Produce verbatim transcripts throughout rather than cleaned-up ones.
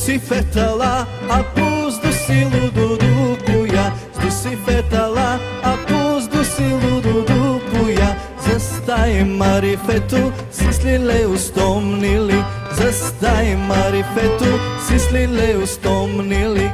си фетала, а пузду си лудудупуя. Сду си фетала, а пузду си лудудупуя. Застай марифету, си слиле устомнили. Застай марифету, си слиле устомнили.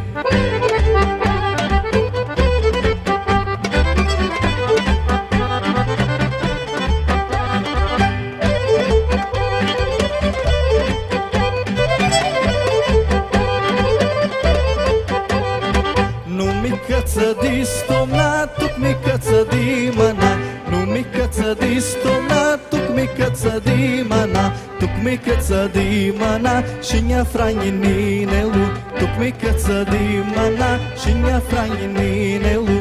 Di stomna tuk mi kaca di mana, nu mi kaca di stomna tuk mi kaca di mana, tuk mi kaca di mana, shinja franjininu, tuk mi kaca di mana, shinja franjininu.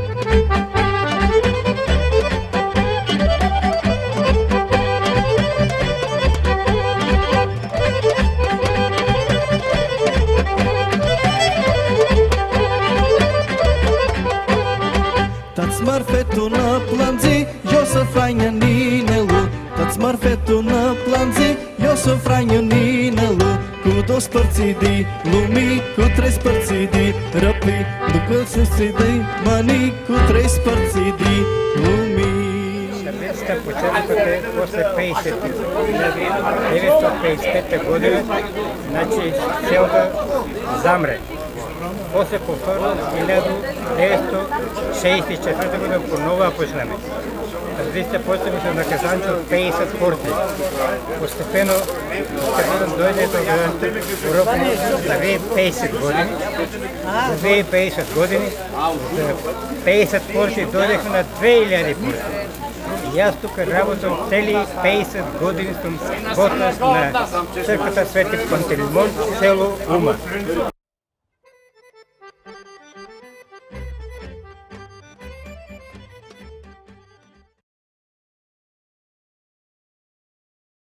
Tați marfetul na planzi, eu să fraină ninelu. Tați marfetul na planzi, eu să fraină ninelu. Cu două spărții de lumii, cu trei spărții de răpi. După să-ți de mani, cu trei spărții de lumii. Sta početkom posle pedeset devetsto pedeset pete godine, znači село zamre. После повторно хиляда деветsto šezdeset četvrte godine ponovo почнеме. Различните почнеме се наказанче от pedeset порти. Постепено, когато дойде до Европа за две хиляди и петдесет години, за две хиляди и петдесет години, за pedeset порти дойдеха на две хиляди порти. И аз тук работам цели pedeset години съм готов на църквата Свети Пантелеймон, село Ума.